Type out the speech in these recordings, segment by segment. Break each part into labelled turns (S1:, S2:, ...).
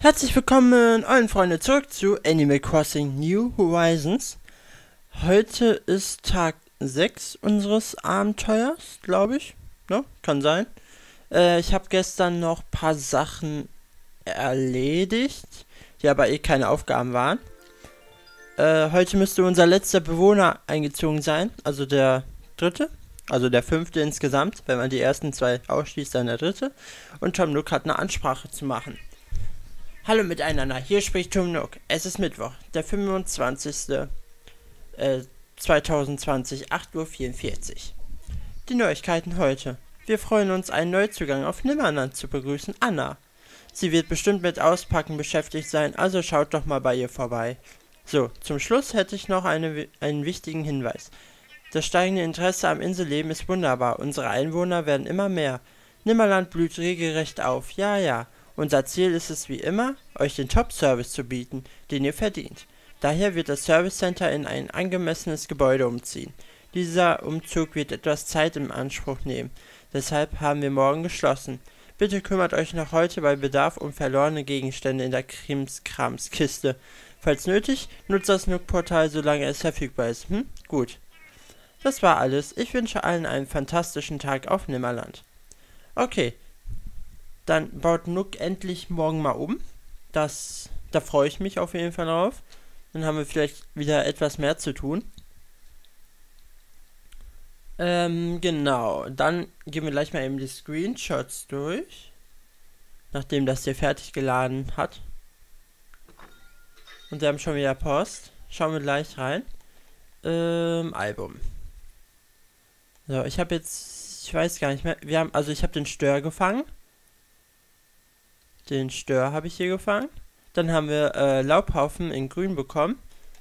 S1: Herzlich willkommen, allen Freunde, zurück zu Animal Crossing New Horizons. Heute ist Tag 6 unseres Abenteuers, glaube ich. Ne? Kann sein. Ich habe gestern noch ein paar Sachen erledigt, die aber keine Aufgaben waren. Heute müsste unser letzter Bewohner eingezogen sein, also der dritte. Also der fünfte insgesamt. Wenn man die ersten zwei ausschließt, dann der dritte. Und Tom Nook hat eine Ansprache zu machen. Hallo miteinander, hier spricht Tom Nook. Es ist Mittwoch, der 25. 2020, 8:44 Uhr. Die Neuigkeiten heute. Wir freuen uns, einen Neuzugang auf Nimmerland zu begrüßen, Anna. Sie wird bestimmt mit Auspacken beschäftigt sein, also schaut doch mal bei ihr vorbei. So, zum Schluss hätte ich noch einen wichtigen Hinweis. Das steigende Interesse am Inselleben ist wunderbar, unsere Einwohner werden immer mehr. Nimmerland blüht regelrecht auf, ja. Unser Ziel ist es wie immer, euch den Top-Service zu bieten, den ihr verdient. Daher wird das Service Center in ein angemessenes Gebäude umziehen. Dieser Umzug wird etwas Zeit in Anspruch nehmen, deshalb haben wir morgen geschlossen. Bitte kümmert euch noch heute bei Bedarf um verlorene Gegenstände in der Krimskrams-Kiste. Falls nötig, nutzt das Nook-Portal, solange es verfügbar ist. Gut. Das war alles. Ich wünsche allen einen fantastischen Tag auf Nimmerland. Okay. Dann baut Nook endlich morgen mal um. Da freue ich mich auf jeden Fall drauf. Dann haben wir vielleicht wieder etwas mehr zu tun. Genau. Dann gehen wir gleich mal eben die Screenshots durch. Nachdem das hier fertig geladen hat. Und wir haben schon wieder Post. Schauen wir gleich rein. Album. So, ich habe jetzt... Ich weiß gar nicht mehr. Ich habe den Stör gefangen. Den Stör habe ich hier gefangen. Dann haben wir Laubhaufen in grün bekommen.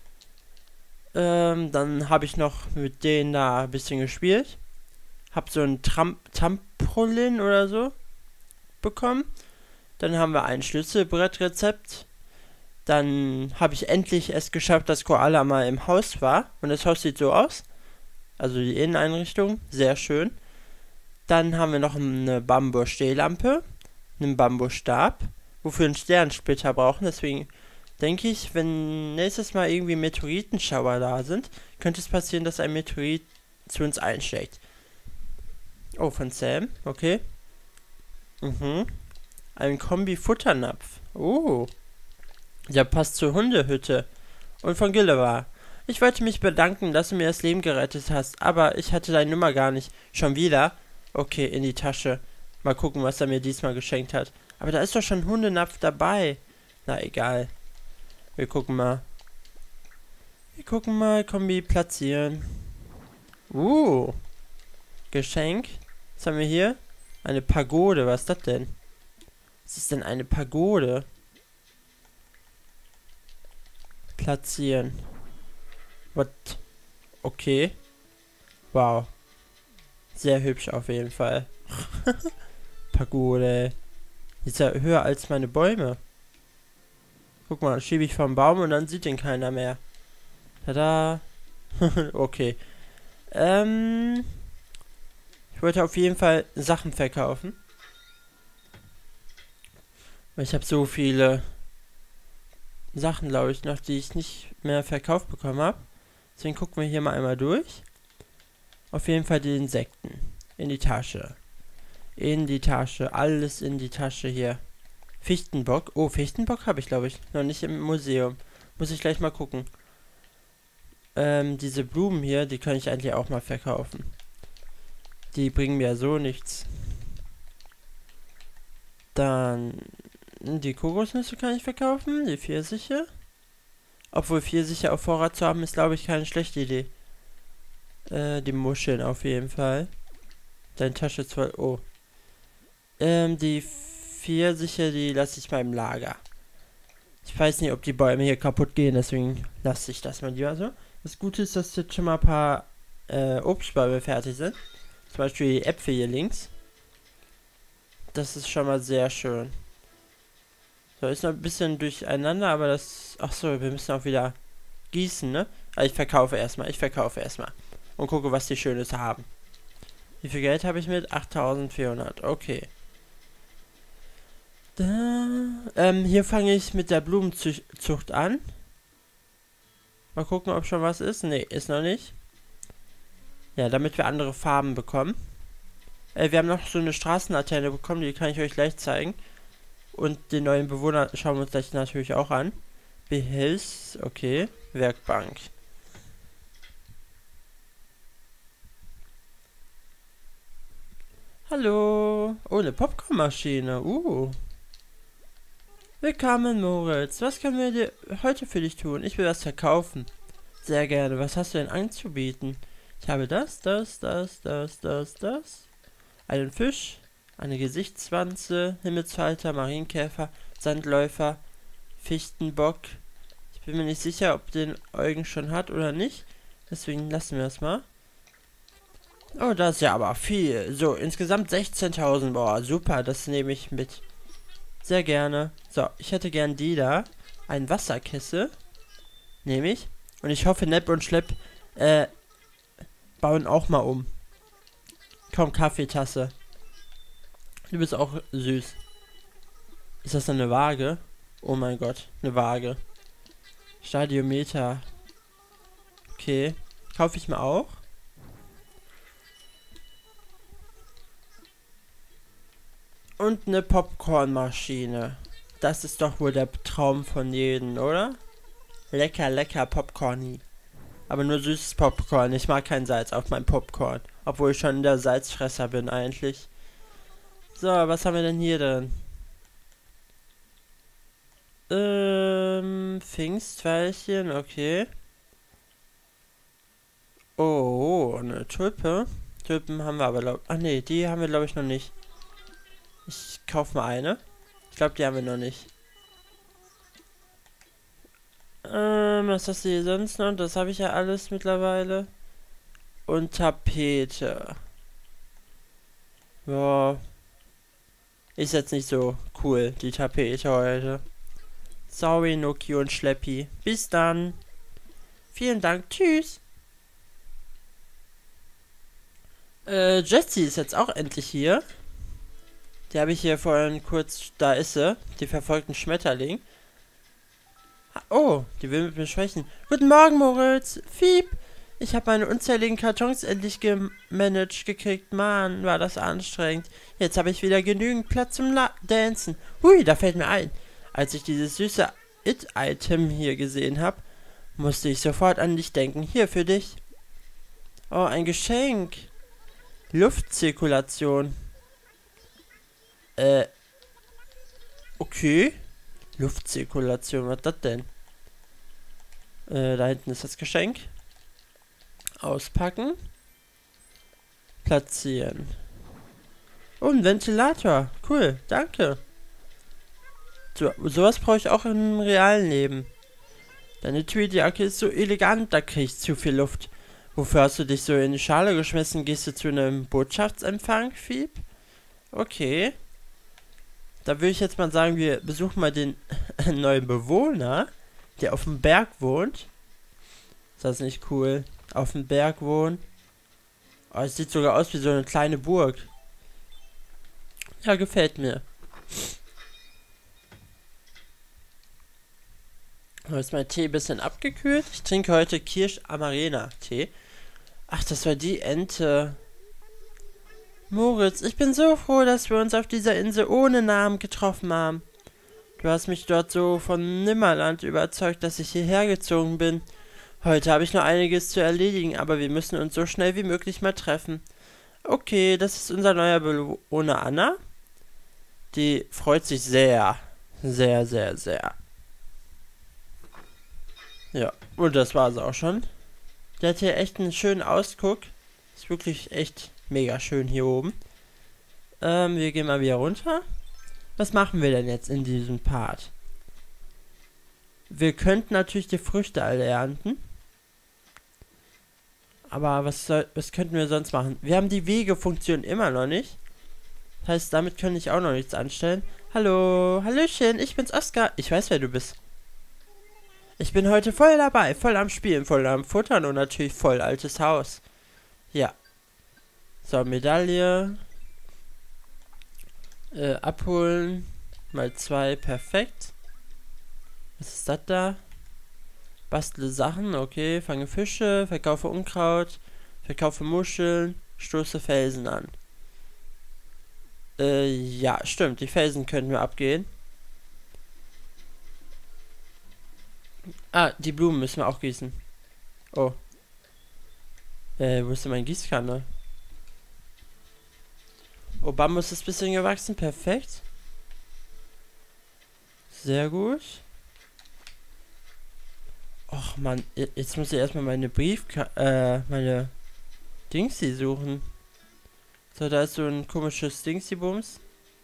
S1: Dann habe ich noch mit denen da ein bisschen gespielt. Hab so ein Trampolin oder so bekommen. Dann haben wir ein Schlüsselbrettrezept. Dann habe ich endlich es geschafft, dass Koala mal im Haus war. Und das Haus sieht so aus. Also die Inneneinrichtung. Sehr schön. Dann haben wir noch eine Bambusstehlampe. Einen Bambusstab, wofür wir einen Sternsplitter brauchen. Deswegen denke ich, wenn nächstes Mal irgendwie Meteoritenschauer da sind, könnte es passieren, dass ein Meteorit zu uns einschlägt. Oh, von Sam. Okay. Ein Kombi-Futternapf. Oh. Der passt zur Hundehütte. Und von Gilliver. Ich wollte mich bedanken, dass du mir das Leben gerettet hast, aber ich hatte deine Nummer gar nicht. Schon wieder? Okay, in die Tasche. Mal gucken, was er mir diesmal geschenkt hat. Aber da ist doch schon ein Hundenapf dabei. Na, egal. Wir gucken mal. Kombi platzieren. Geschenk. Was haben wir hier? Eine Pagode. Was ist das denn? Was ist denn eine Pagode? Platzieren. What? Okay. Wow. Sehr hübsch auf jeden Fall. Pagode. Die ist ja höher als meine Bäume. Guck mal, schiebe ich vom Baum und dann sieht den keiner mehr. Tada. Okay. Ich wollte auf jeden Fall Sachen verkaufen. Weil ich habe so viele Sachen, glaube ich, noch, die ich nicht mehr verkauft bekommen habe. Deswegen gucken wir hier mal einmal durch. Auf jeden Fall die Insekten. In die Tasche. In die Tasche, alles in die Tasche hier. Fichtenbock. Oh, Fichtenbock habe ich, glaube ich, noch nicht im Museum. Muss ich gleich mal gucken. Diese Blumen hier, die kann ich eigentlich auch mal verkaufen. Die bringen mir so nichts. Dann die Kokosnüsse kann ich verkaufen, die Pfirsiche. Obwohl Pfirsiche auf Vorrat zu haben, ist, glaube ich, keine schlechte Idee. Die Muscheln auf jeden Fall. Deine Tasche voll. Oh. Die Pfirsiche, die lasse ich mal im Lager. Ich weiß nicht, ob die Bäume hier kaputt gehen, deswegen lasse ich das mal lieber so. Das Gute ist, dass jetzt schon mal ein paar Obstbäume fertig sind. Zum Beispiel die Äpfel hier links. Das ist schon mal sehr schön. So, ist noch ein bisschen durcheinander, aber das... Achso, wir müssen auch wieder gießen, ne? Aber ich verkaufe erstmal. Und gucke, was die Schönes haben. Wie viel Geld habe ich mit? 8.400. Okay. Hier fange ich mit der Blumenzucht an. Mal gucken, ob schon was ist. Nee, ist noch nicht. Ja, damit wir andere Farben bekommen. Wir haben noch so eine Straßenlaterne bekommen, die kann ich euch gleich zeigen. Und den neuen Bewohner schauen wir uns gleich natürlich auch an. Behilfs, okay. Werkbank. Hallo. Oh, eine Popcornmaschine. Willkommen, Moritz. Was können wir dir heute für dich tun? Ich will was verkaufen. Sehr gerne. Was hast du denn anzubieten? Ich habe das. Einen Fisch, eine Gesichtswanze, Himmelsfalter, Marienkäfer, Sandläufer, Fichtenbock. Ich bin mir nicht sicher, ob den Eugen schon hat oder nicht. Deswegen lassen wir es mal. Oh, das ist ja aber viel. So, insgesamt 16.000. Boah, super, das nehme ich mit. Sehr gerne. So, ich hätte gern die da. Ein Wasserkessel. Nehme ich. Und ich hoffe, Nepp und Schlepp bauen auch mal um. Komm, Kaffeetasse. Du bist auch süß. Ist das eine Waage? Oh mein Gott, eine Waage. Stadiometer. Okay. Kaufe ich mir auch. Und eine Popcornmaschine. Das ist doch wohl der Traum von jedem, oder? Lecker, lecker Popcorni. Aber nur süßes Popcorn. Ich mag kein Salz auf meinem Popcorn. Obwohl ich schon der Salzfresser bin eigentlich. So, was haben wir denn hier drin? Pfingstweilchen, okay. Oh, eine Tulpe. Tulpen haben wir aber, ach nee, die haben wir glaube ich noch nicht. Ich kaufe mal eine. Ich glaube, die haben wir noch nicht. Was hast du hier sonst noch? Das habe ich ja alles mittlerweile. Und Tapete. Ja. Ist jetzt nicht so cool, die Tapete heute. Sorry, Noki und Schleppi. Bis dann. Vielen Dank. Tschüss. Jessie ist jetzt auch endlich hier. Die habe ich hier vorhin kurz... Da ist sie. Die verfolgten Schmetterling. Oh, die will mit mir sprechen. Guten Morgen, Moritz. Fiep. Ich habe meine unzähligen Kartons endlich gemanagt gekriegt. Mann, war das anstrengend. Jetzt habe ich wieder genügend Platz zum Dancen. Hui, da fällt mir ein. Als ich dieses süße It-Item hier gesehen habe, musste ich sofort an dich denken. Hier für dich. Oh, ein Geschenk. Luftzirkulation. Okay. Luftzirkulation, was ist das denn? Da hinten ist das Geschenk. Auspacken. Platzieren. Oh, ein Ventilator. Cool, danke. Sowas brauche ich auch im realen Leben. Deine Tweedjacke ist so elegant, da krieg ich zu viel Luft. Wofür hast du dich so in die Schale geschmissen? Gehst du zu einem Botschaftsempfang, Fieb? Okay. Da würde ich jetzt mal sagen, wir besuchen mal den neuen Bewohner, der auf dem Berg wohnt. Ist das nicht cool? Auf dem Berg wohnen. Oh, es sieht sogar aus wie so eine kleine Burg. Ja, gefällt mir. Heute ist mein Tee ein bisschen abgekühlt. Ich trinke heute Kirsch-Amarena-Tee. Ach, das war die Ente. Moritz, ich bin so froh, dass wir uns auf dieser Insel ohne Namen getroffen haben. Du hast mich dort so von Nimmerland überzeugt, dass ich hierher gezogen bin. Heute habe ich noch einiges zu erledigen, aber wir müssen uns so schnell wie möglich mal treffen. Okay, das ist unser neuer Bewohner Anna. Die freut sich sehr. Sehr, sehr, sehr. Ja, und das war es auch schon. Der hat hier echt einen schönen Ausguck. Ist wirklich echt mega schön hier oben. Wir gehen mal wieder runter. Was machen wir denn jetzt in diesem Part? Wir könnten natürlich die Früchte alle ernten. Aber was könnten wir sonst machen? Wir haben die Wegefunktion immer noch nicht. Das heißt, damit könnte ich auch noch nichts anstellen. Hallo, Hallöchen, ich bin's Oskar. Ich weiß, wer du bist. Ich bin heute voll dabei, voll am Spielen, voll am Futtern und natürlich voll altes Haus. Ja. So, Medaille. Abholen. mal 2, perfekt. Was ist das da? Bastle Sachen, okay. Fange Fische, verkaufe Unkraut, verkaufe Muscheln, stoße Felsen an. Ja, stimmt. Die Felsen können wir abgehen. Ah, die Blumen müssen wir auch gießen. Oh. Wo ist denn meine Gießkanne? Oh, Bambus ist ein bisschen gewachsen. Perfekt. Sehr gut. Och man, jetzt muss ich erstmal meine meine Dingsy suchen. So, da ist so ein komisches Dingsy-Bums.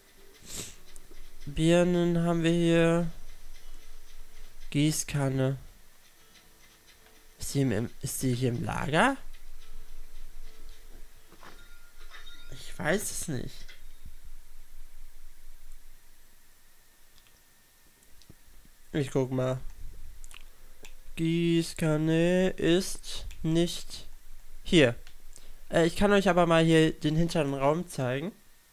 S1: Birnen haben wir hier. Gießkanne. Ist die hier im Lager? Ich weiß es nicht. Ich guck mal. Gießkanne ist nicht hier. Ich kann euch aber mal hier den hinteren Raum zeigen.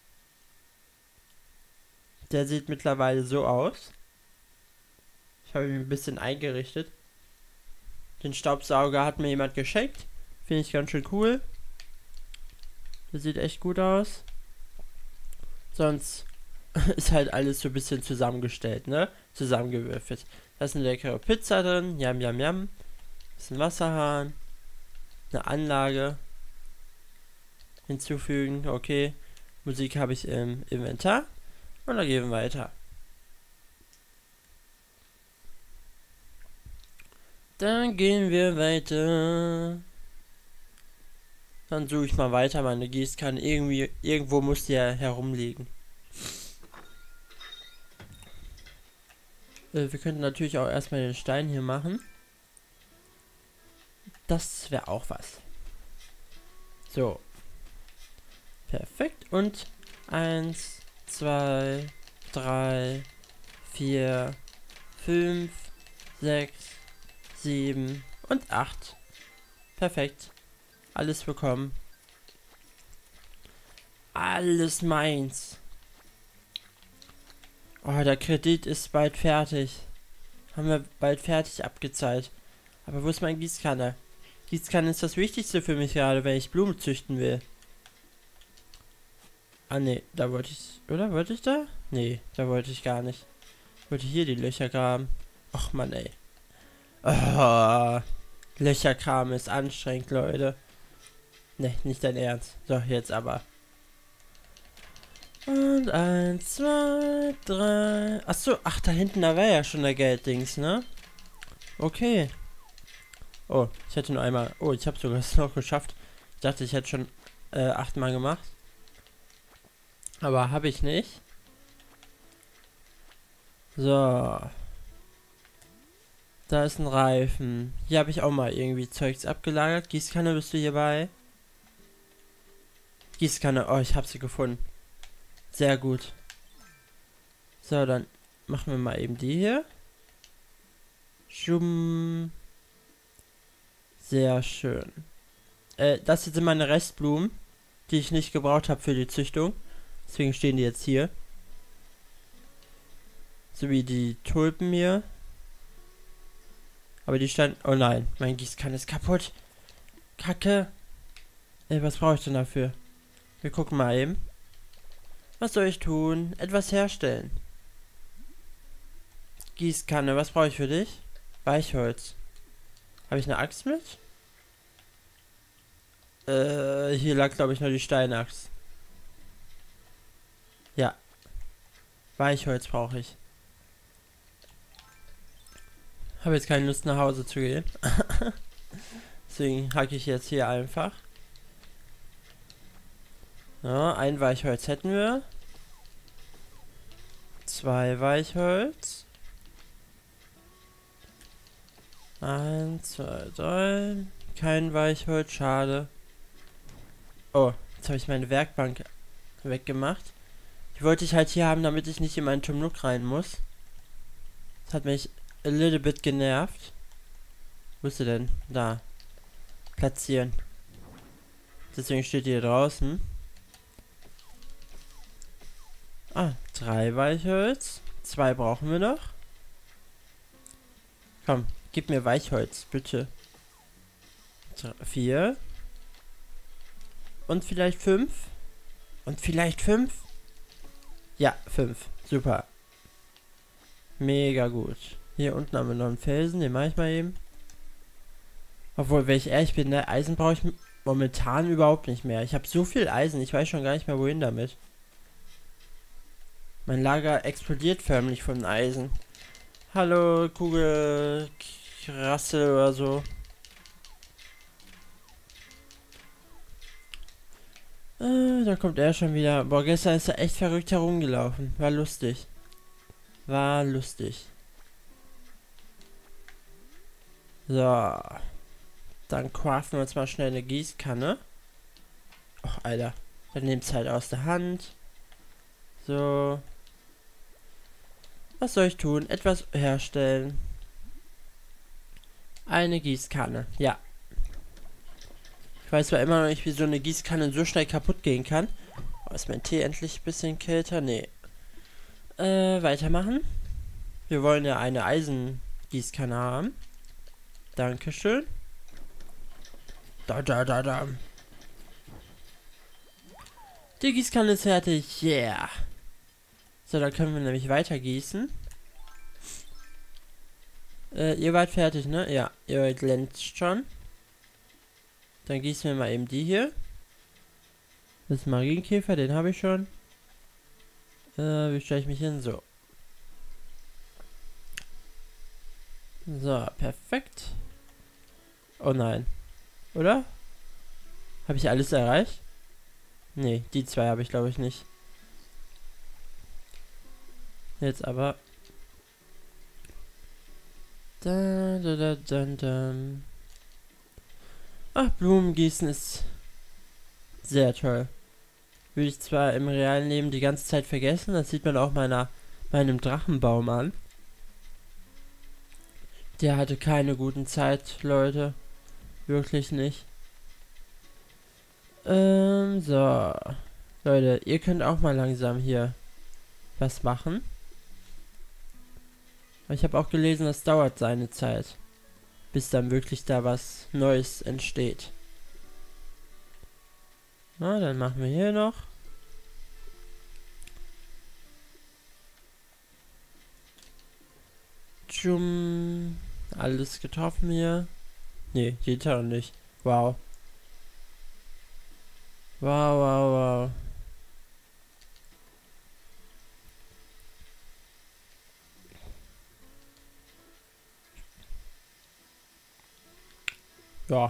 S1: Der sieht mittlerweile so aus. Ich habe ihn ein bisschen eingerichtet. Den Staubsauger hat mir jemand geschenkt. Finde ich ganz schön cool. Der sieht echt gut aus. Sonst ist halt alles so ein bisschen zusammengestellt, ne? Zusammengewürfelt. Da ist eine leckere Pizza drin. Yam, yam, yam. Das ist ein Wasserhahn. Eine Anlage. Hinzufügen. Okay. Musik habe ich im Inventar. Und dann gehen wir weiter. Dann gehen wir weiter. Dann suche ich mal weiter meine Gießkanne. Irgendwo muss die ja herumliegen. Wir könnten natürlich auch erstmal den Stein hier machen. Das wäre auch was. So. Perfekt. Und 1, 2, 3, 4, 5, 6, 7 und 8. Perfekt. Alles bekommen. Alles meins. Oh, der Kredit ist bald fertig. Haben wir bald fertig abgezahlt. Aber wo ist mein Gießkanne? Gießkanne ist das Wichtigste für mich gerade, wenn ich Blumen züchten will. Ah ne, da wollte ich... Oder wollte ich da? Nee, da wollte ich gar nicht. Ich wollte hier die Löcher graben. Och Mann ey. Oh, Löcherkram ist anstrengend, Leute. Ne, nicht dein Ernst. So, jetzt aber. Und 1, 2, 3. Achso, ach, da hinten, da war ja schon der Gelddings, ne? Okay. Oh, ich hätte nur einmal... Oh, ich habe sogar es noch geschafft. Ich dachte, ich hätte schon 8-mal gemacht. Aber habe ich nicht. So. Da ist ein Reifen. Hier habe ich auch mal irgendwie Zeugs abgelagert. Gießkanne, bist du hierbei? Gießkanne, oh, ich habe sie gefunden. Sehr gut. So, dann machen wir mal eben die hier. Schum. Sehr schön. Das hier sind meine Restblumen, die ich nicht gebraucht habe für die Züchtung. Deswegen stehen die jetzt hier. So wie die Tulpen hier. Aber die standen... Oh nein, mein Gießkanne ist kaputt. Kacke. Was brauche ich denn dafür? Wir gucken mal eben. Was soll ich tun? Etwas herstellen. Gießkanne, was brauche ich für dich? Weichholz. Habe ich eine Axt mit? Hier lag glaube ich nur die Steinachs. Ja. Weichholz brauche ich. Habe jetzt keine Lust nach Hause zu gehen. Deswegen hacke ich jetzt hier einfach. Ja, ein Weichholz hätten wir. 2 Weichholz. 1, 2, 3. Kein Weichholz, schade. Oh, jetzt habe ich meine Werkbank weggemacht. Die wollte ich halt hier haben, damit ich nicht in meinen Tumnuk rein muss. Das hat mich a little bit genervt. Wo ist sie denn? Da. Platzieren. Deswegen steht die hier draußen. Ah, 3 Weichholz. 2 brauchen wir noch. Komm, gib mir Weichholz, bitte. 4. Und vielleicht 5. Und vielleicht 5. Ja, 5. Super. Mega gut. Hier unten haben wir noch einen Felsen, den mache ich mal eben. Obwohl, wenn ich ehrlich bin, ne, Eisen brauche ich momentan überhaupt nicht mehr. Ich habe so viel Eisen, ich weiß schon gar nicht mehr, wohin damit. Mein Lager explodiert förmlich von Eisen. Hallo, Kugel, Rassel oder so. Da kommt er schon wieder. Boah, gestern ist er echt verrückt herumgelaufen. War lustig. War lustig. So. Dann craften wir uns mal schnell eine Gießkanne. Och, Alter. Dann nehmt es halt aus der Hand. So. Was soll ich tun? Etwas herstellen. Eine Gießkanne. Ja. Ich weiß zwar immer noch nicht, wie so eine Gießkanne so schnell kaputt gehen kann. Oh, ist mein Tee endlich ein bisschen kälter? Nee. Weitermachen. Wir wollen ja eine Eisengießkanne haben. Dankeschön. Da. Die Gießkanne ist fertig. Yeah. So, dann können wir nämlich weiter gießen. Ihr wart fertig, ne? Ja, ihr glänzt schon. Dann gießen wir mal eben die hier. Das ist Marienkäfer, den habe ich schon. Wie stelle ich mich hin? So. So, perfekt. Oh nein. Oder? Habe ich alles erreicht? Nee, die 2 habe ich glaube ich nicht. Jetzt aber. Ach, Blumen gießen ist sehr toll. Würde ich zwar im realen Leben die ganze Zeit vergessen, das sieht man auch meinem Drachenbaum an. Der hatte keine guten Zeit, Leute. Wirklich nicht. So. Leute, ihr könnt auch mal langsam hier was machen. Ich habe auch gelesen, das dauert seine Zeit, bis dann wirklich da was Neues entsteht. Na, dann machen wir hier noch. Tschum. Alles getroffen hier. Nee, geht ja noch nicht. Wow. Wow. Ja.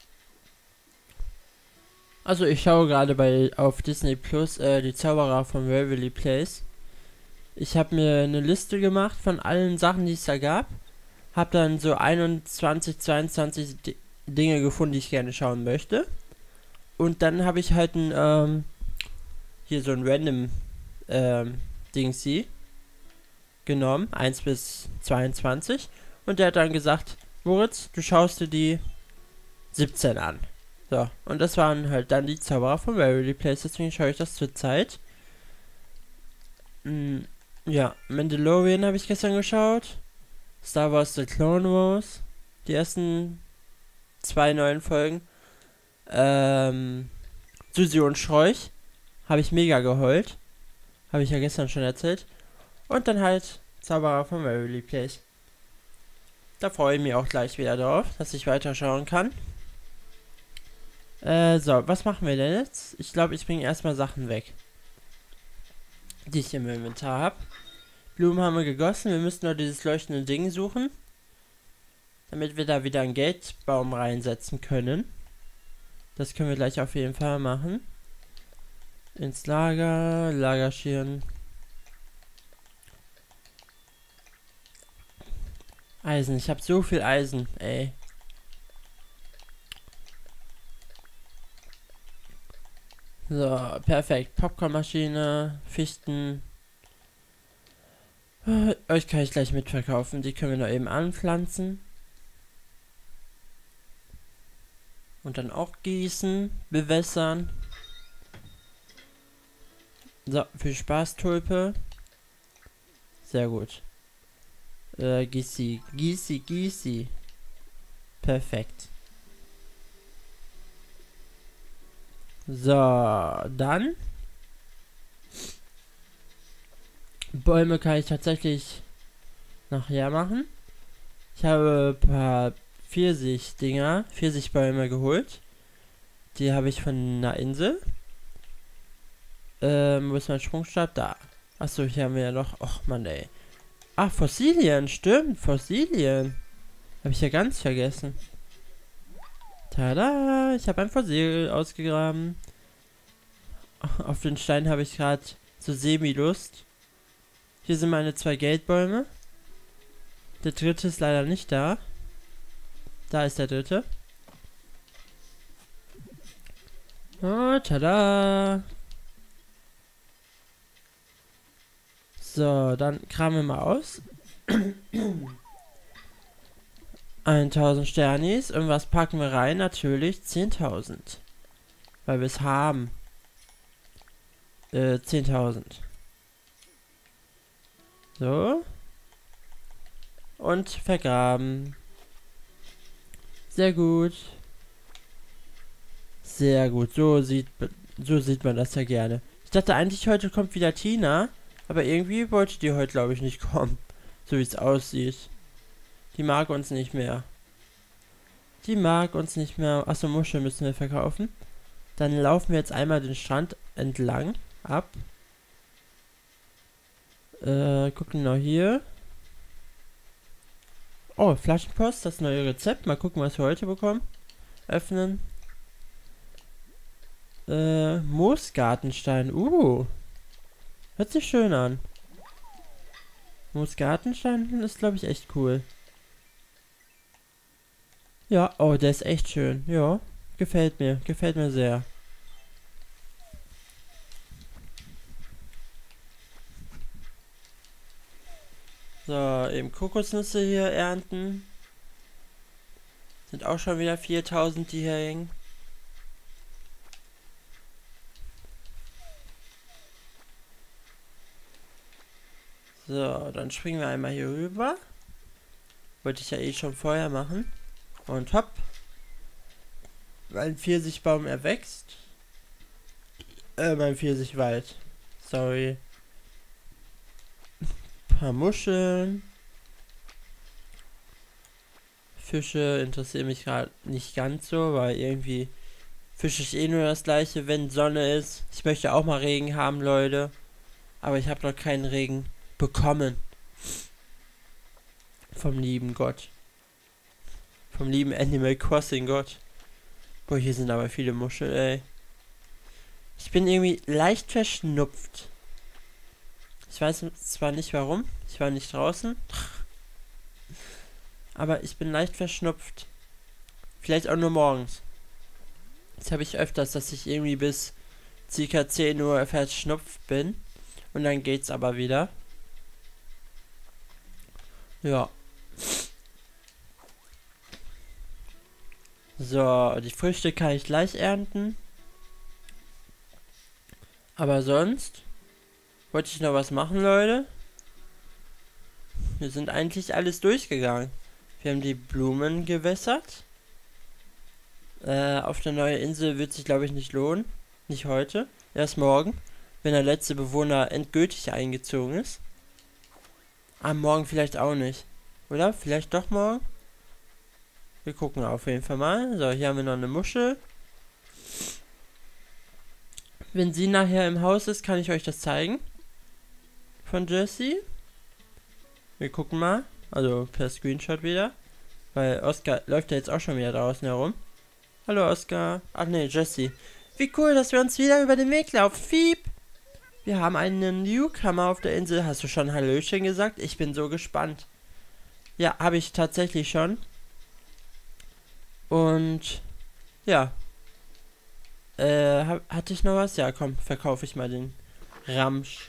S1: Also ich schaue gerade auf Disney Plus die Zauberer von Waverly Place. Ich habe mir eine Liste gemacht von allen Sachen, die es da gab. Hab dann so 21, 22 Dinge gefunden, die ich gerne schauen möchte. Und dann habe ich halt hier so ein random Dingsy genommen, 1 bis 22. Und der hat dann gesagt, Moritz, du schaust dir die 17 an. So, und das waren halt dann die Zauberer von Waverly Place, deswegen schaue ich das zur Zeit. Ja, Mandalorian habe ich gestern geschaut. Star Wars The Clone Wars. Die ersten 2 neuen Folgen. Susi und Schräuch. Habe ich mega geheult. Habe ich ja gestern schon erzählt. Und dann halt Zauberer von Waverly Place. Da freue ich mich auch gleich wieder drauf, dass ich weiterschauen kann. So, was machen wir denn jetzt? Ich glaube, ich bringe erstmal Sachen weg, die ich im Inventar habe. Blumen haben wir gegossen. Wir müssen nur dieses leuchtende Ding suchen, damit wir da wieder einen Geldbaum reinsetzen können. Das können wir gleich auf jeden Fall machen. Ins Lager, Lagerschirren. Eisen, ich habe so viel Eisen, ey. So, perfekt. Popcornmaschine, Fichten. Euch kann ich gleich mitverkaufen. Die können wir noch eben anpflanzen. Und dann auch gießen, bewässern. So, viel Spaß, Tulpe. Sehr gut. Gießi. Perfekt. So, dann. Bäume kann ich tatsächlich nachher machen. Ich habe ein paar Pfirsichbäume geholt. Die habe ich von einer Insel. Wo ist mein Sprungstab? Da. Achso, hier haben wir ja noch. Och, Mann, ey. Ach, Fossilien, stimmt. Fossilien. Habe ich ja ganz vergessen. Tada, ich habe ein Fossil ausgegraben. Auf den Stein habe ich gerade so semi-Lust. Hier sind meine 2 Geldbäume. Der dritte ist leider nicht da. Da ist der dritte. Oh, tada. So, dann kramen wir mal aus. 1000 Sternis. Und was packen wir rein? Natürlich 10.000. Weil wir es haben. 10.000. So. Und vergraben. Sehr gut. Sehr gut. So sieht man das ja gerne. Ich dachte eigentlich, heute kommt wieder Tina. Aber irgendwie wollte die heute, glaube ich, nicht kommen. So wie es aussieht. Die mag uns nicht mehr. Achso, Muscheln müssen wir verkaufen. Dann laufen wir jetzt einmal den Strand entlang. Ab. Gucken noch hier. Oh, Flaschenpost, das neue Rezept. Mal gucken, was wir heute bekommen. Öffnen. Moosgartenstein. Hört sich schön an. Moosgartenstein ist, glaube ich, echt cool. Ja, oh, der ist echt schön. Ja, gefällt mir sehr. So, eben Kokosnüsse hier ernten. Sind auch schon wieder 4.000, die hier hängen. So, dann springen wir einmal hier rüber. Wollte ich ja eh schon vorher machen. Und hopp. Mein Pfirsichbaum erwächst. Mein Pfirsichwald. Sorry. Paar Muscheln. Fische interessieren mich gerade nicht ganz so, weil irgendwie fische ich eh nur das gleiche, wenn Sonne ist. Ich möchte auch mal Regen haben, Leute. Aber ich habe noch keinen Regen bekommen. Vom lieben Gott. Vom lieben Animal Crossing Gott. Boah, hier sind aber viele Muscheln, ey. Ich bin irgendwie leicht verschnupft. Ich weiß zwar nicht warum. Ich war nicht draußen. Aber ich bin leicht verschnupft. Vielleicht auch nur morgens. Das habe ich öfters, dass ich irgendwie bis ca. 10 Uhr verschnupft bin. Und dann geht's aber wieder. Ja. So, die Früchte kann ich gleich ernten. Aber sonst wollte ich noch was machen, Leute. Wir sind eigentlich alles durchgegangen. Wir haben die Blumen gewässert. Auf der neuen Insel wird sich, glaube ich, nicht lohnen. Nicht heute. Erst morgen, wenn der letzte Bewohner endgültig eingezogen ist. Am Morgen vielleicht auch nicht. Oder? Vielleicht doch morgen? Wir gucken auf jeden Fall mal. So, hier haben wir noch eine Muschel. Wenn sie nachher im Haus ist, kann ich euch das zeigen. Von Jessie. Wir gucken mal. Also per Screenshot wieder. Weil Oskar läuft ja jetzt auch schon wieder draußen herum. Hallo Oskar. Ach nee, Jessie. Wie cool, dass wir uns wieder über den Weg laufen. Fiep. Wir haben einen Newcomer auf der Insel. Hast du schon Hallöchen gesagt? Ich bin so gespannt. Ja, habe ich tatsächlich schon. Und ja. Hatte ich noch was? Ja, komm, verkaufe ich mal den Ramsch.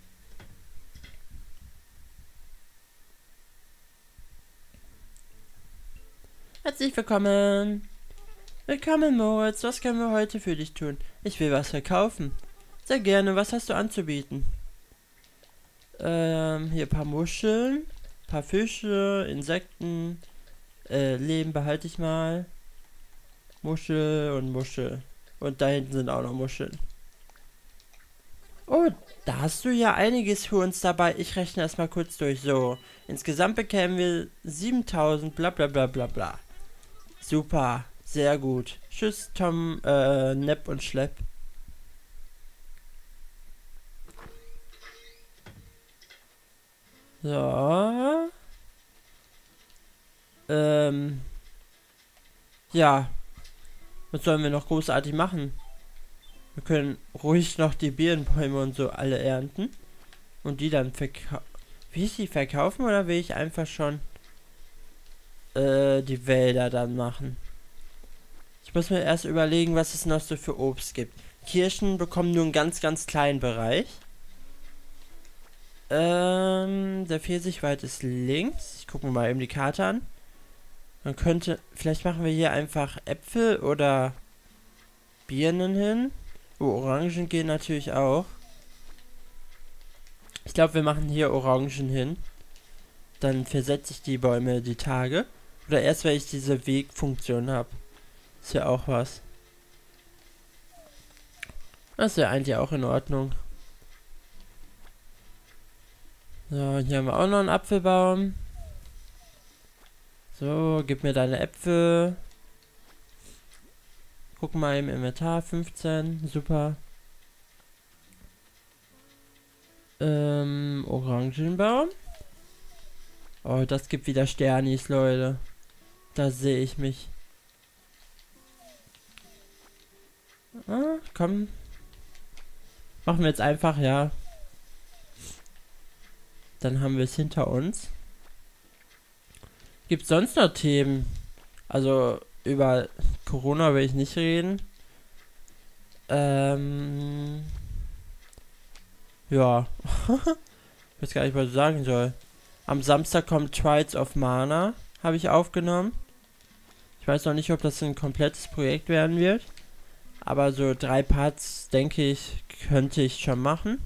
S1: Herzlich willkommen. Willkommen, Moritz. Was können wir heute für dich tun? Ich will was verkaufen. Sehr gerne. Was hast du anzubieten? Hier ein paar Muscheln, paar Fische, Insekten. Leben behalte ich mal. Muschel und Muschel. Und da hinten sind auch noch Muscheln. Oh, da hast du ja einiges für uns dabei. Ich rechne erstmal kurz durch. So, insgesamt bekämen wir 7000, bla bla bla bla bla. Super, sehr gut. Tschüss, Tom, Nepp und Schlepp. So. Ja. Was sollen wir noch großartig machen? Wir können ruhig noch die Birnenbäume und so alle ernten. Und die dann verkaufen. Will ich die verkaufen oder will ich einfach schon die Wälder dann machen? Ich muss mir erst überlegen, was es noch so für Obst gibt. Kirschen bekommen nur einen ganz, ganz kleinen Bereich. Der Pfirsichwald ist links. Ich gucke mir mal eben die Karte an. Man könnte, vielleicht machen wir hier einfach Äpfel oder Birnen hin. Oh, Orangen gehen natürlich auch. Ich glaube, wir machen hier Orangen hin. Dann versetze ich die Bäume die Tage. Oder erst, wenn ich diese Wegfunktion habe. Ist ja auch was. Das ist ja eigentlich auch in Ordnung. So, hier haben wir auch noch einen Apfelbaum. So, gib mir deine Äpfel. Guck mal im Inventar, 15, super. Orangenbaum. Oh, das gibt wieder Sternis, Leute. Da sehe ich mich. Ah, komm. Machen wir jetzt einfach, ja. Dann haben wir es hinter uns. Gibt es sonst noch Themen? Also, über Corona will ich nicht reden. Ja. Ich weiß gar nicht, was ich sagen soll. Am Samstag kommt Trials of Mana. Habe ich aufgenommen. Ich weiß noch nicht, ob das ein komplettes Projekt werden wird. Aber so 3 Parts, denke ich, könnte ich schon machen.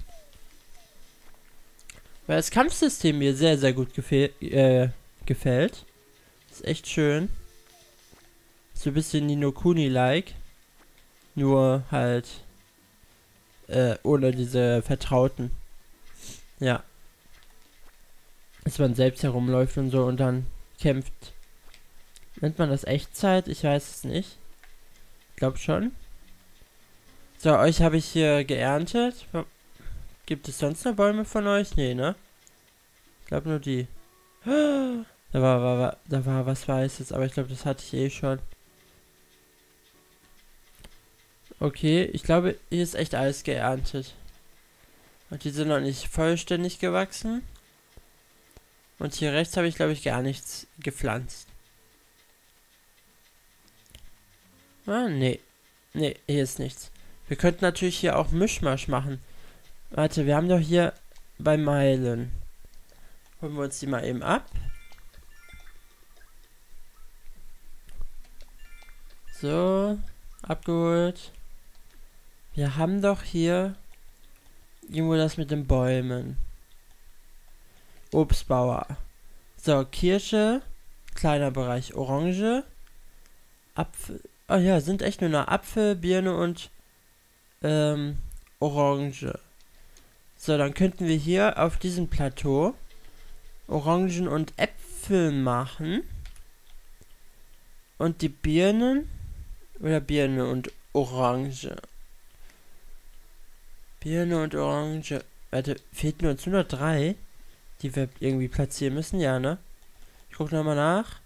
S1: Weil das Kampfsystem mir sehr, sehr gut gefällt. Ist echt schön. So ein bisschen Ni no Kuni-like. Nur halt ohne diese Vertrauten. Ja. Dass man selbst herumläuft und so und dann kämpft. Nennt man das Echtzeit? Ich weiß es nicht. Ich glaube schon. So, euch habe ich hier geerntet. Gibt es sonst noch Bäume von euch? Nee, ne? Ich glaube nur die. Da war was Weißes, aber ich glaube, das hatte ich eh schon. Okay, ich glaube, hier ist echt alles geerntet. Und die sind noch nicht vollständig gewachsen. Und hier rechts habe ich, glaube ich, gar nichts gepflanzt. Ah, nee. Nee, hier ist nichts. Wir könnten natürlich hier auch Mischmasch machen. Warte, wir haben doch hier bei Meilen. Holen wir uns die mal eben ab. So, abgeholt. Wir haben doch hier irgendwo das mit den Bäumen. Obstbauer. So, Kirsche, kleiner Bereich, Orange, Apfel. Oh ja, sind echt nur noch Apfel, Birne und Orange. So, dann könnten wir hier auf diesem Plateau Orangen und Äpfel machen. Und die Birnen oder Birne und Orange. Birne und Orange. Warte, fehlten uns nur noch 3, die wir irgendwie platzieren müssen, ja, ne? Ich gucke nochmal nach.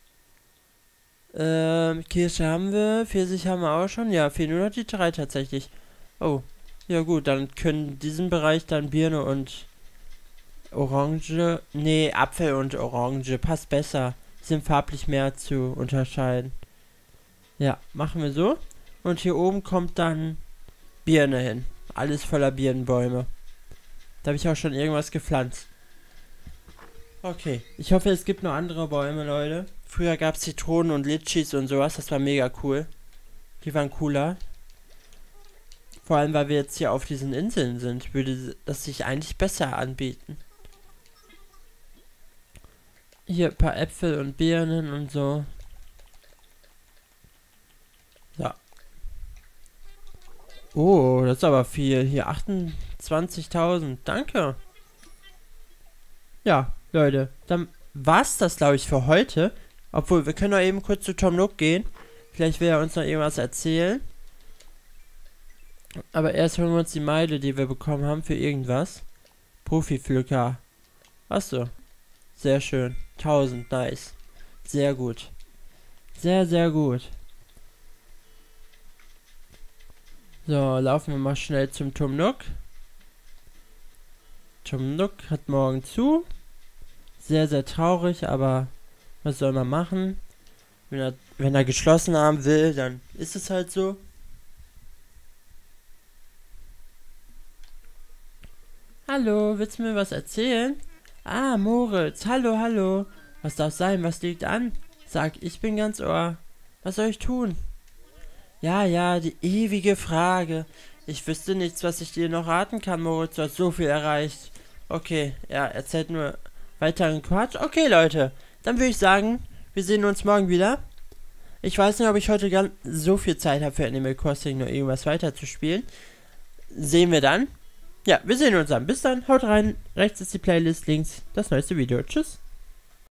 S1: Kirsche haben wir, Pfirsich haben wir auch schon. Ja, fehlen nur noch die 3 tatsächlich. Oh, ja gut, dann können in diesem Bereich dann Birne und Orange. Nee, Apfel und Orange passt besser. Sind farblich mehr zu unterscheiden. Ja, machen wir so. Und hier oben kommt dann Birne hin. Alles voller Birnenbäume. Da habe ich auch schon irgendwas gepflanzt. Okay, ich hoffe, es gibt noch andere Bäume, Leute. Früher gab es Zitronen und Litschis und sowas. Das war mega cool. Die waren cooler. Vor allem, weil wir jetzt hier auf diesen Inseln sind, würde das sich eigentlich besser anbieten. Hier ein paar Äpfel und Birnen und so. So. Oh, das ist aber viel. Hier 28.000. Danke. Ja, Leute. Dann war's das, glaube ich, für heute. Obwohl, wir können doch eben kurz zu Tom Nook gehen. Vielleicht will er uns noch irgendwas erzählen. Aber erst holen wir uns die Meile, die wir bekommen haben für irgendwas. Profipflücker. Achso. Sehr schön. 1000, nice. Sehr gut. Sehr, sehr gut. So, laufen wir mal schnell zum Tom Nook. Tom Nook hat morgen zu. Sehr, sehr traurig, aber was soll man machen? Wenn er geschlossen haben will, dann ist es halt so. Hallo, willst du mir was erzählen? Ah, Moritz, hallo, hallo. Was darf sein, was liegt an? Sag, ich bin ganz Ohr. Was soll ich tun? Ja, die ewige Frage. Ich wüsste nichts, was ich dir noch raten kann, Moritz. Du hast so viel erreicht. Okay, ja, erzählt nur weiteren Quatsch. Okay, Leute, dann würde ich sagen, wir sehen uns morgen wieder. Ich weiß nicht, ob ich heute gar so viel Zeit habe für Animal Crossing, nur irgendwas weiter zu spielen. Sehen wir dann. Ja, wir sehen uns dann. Bis dann, haut rein. Rechts ist die Playlist, links das neueste Video. Tschüss.